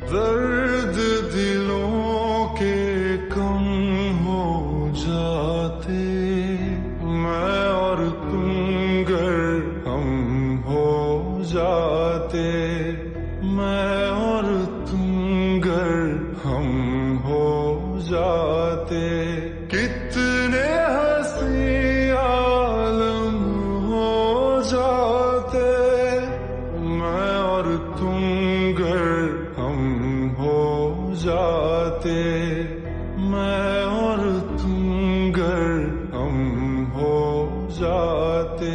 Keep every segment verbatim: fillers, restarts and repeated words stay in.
दर्द दिलों के कम हो जाते, मैं और तुम गर हम हो जाते, मैं और तुम गर हम हो जाते। कितने हंसी आलम हो जाते, मैं और तुम गर हम हो जाते, मैं और तुम गर हम हो जाते।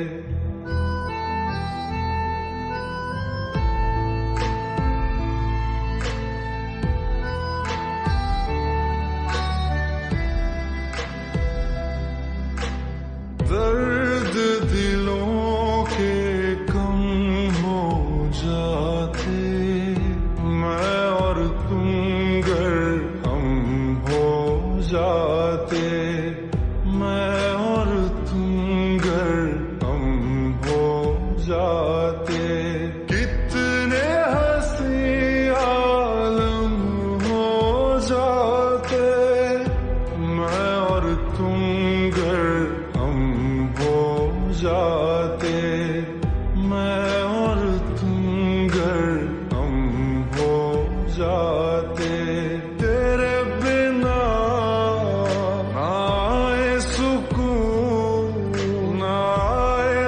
दर्द दिलों के कम हो जाते, मैं और तुम गर हम हो जाते, मैं और तुम गर हम हो जाते। कितने हंसी आलम हो जाते, मैं और तुम गर हम हो जाते, मैं और तुम गर हम हो जाते। तेरे बिना ना आए सुकून, ना आए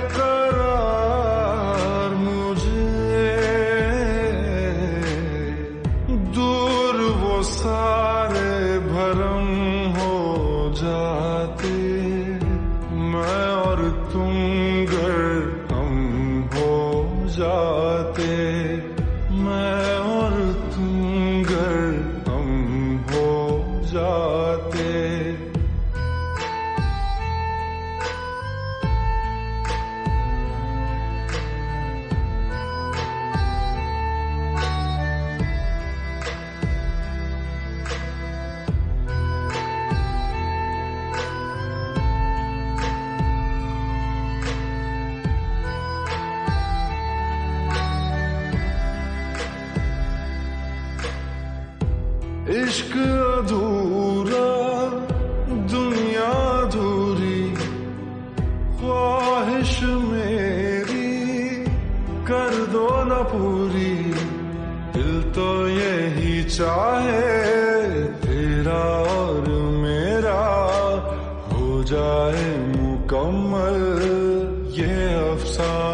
करार मुझे, दूर वो सारे भरम हो जाते, मैं और तुम गर हम हो जाते, मैं और तुम गर हम हो जाते। इश्क अधूरा, दुनिया अधूरी, ख्वाहिश मेरी कर दो न पूरी। दिल तो यही चाहे तेरा और मेरा हो जाए मुकम्मल ये अफसाना।